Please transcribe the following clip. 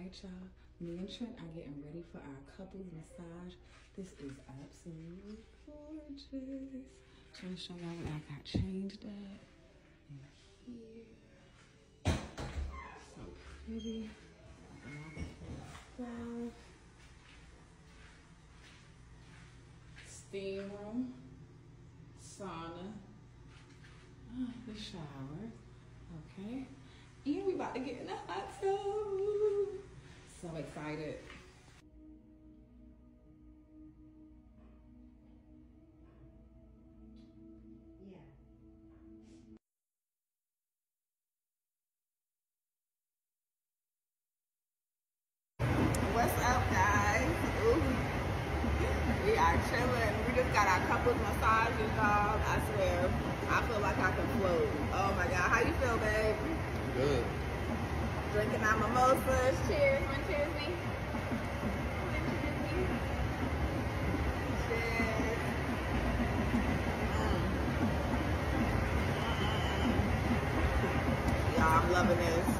right, y'all. Me and Trent are getting ready for our couples massage. This is absolutely gorgeous. Trying to show y'all what I got changed up in here. So pretty. Steam room, sauna, the shower. Okay. And we about to get in the hot tub. So excited. Yeah. What's up, guys? Ooh. We are chilling. We just got our couples massages, dog. I swear, I feel like I can float. Oh my God, how you feel, babe? Good. Drinking our mimosas. Cheers. One cheers, me. Cheers. Y'all, I'm loving this.